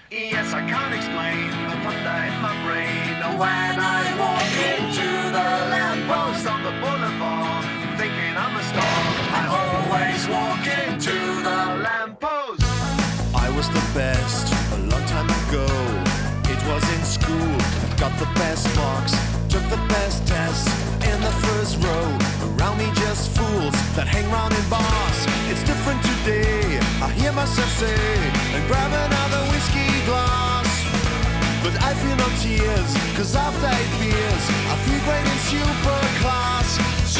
Yes, I can't explain the thunder in my brain when I walk into the lamppost on the boulevard, thinking I'm a star. I always walk into the lamppost. I was the best a long time ago. It was in school, got the best marks, took the best tests in the first row. Around me just fools that hang round in bars. It's different today, I hear myself say, and grab another whiskey glass. But I feel no tears, cause after 8 beers I feel great in Superclass.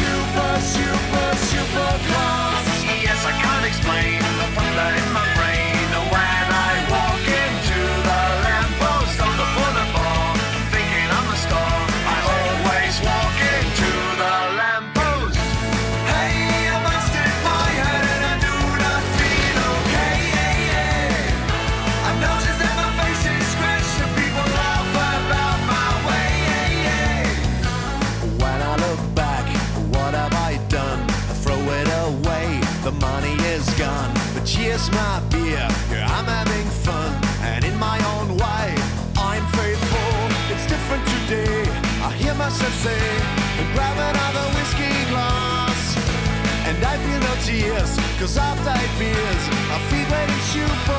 Superclass. Yes, I can't explain the thunder in my brain when I walk into the lamppost on the boulevard, thinking I'm a star. I always walk into the lamppost. Hey, I must hit my head and I do not feel okay. I've noticed that my face is scratched and people laugh about my way. When I look back, what have I done? I throw it away, the money is gone. But cheers my beer, yeah, I'm having fun. And in my own way, I'm faithful. It's different today, I hear myself say, and grab another whiskey glass. And I feel no tears, cause after 8 beers I feel great in Superclass.